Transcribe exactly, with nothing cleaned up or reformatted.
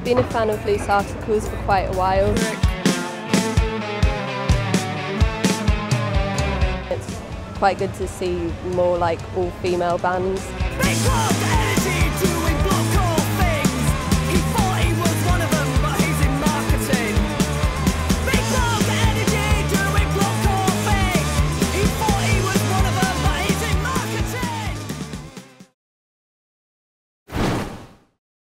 been a fan of Loose Articles for quite a while. It's quite good to see more like all-female bands.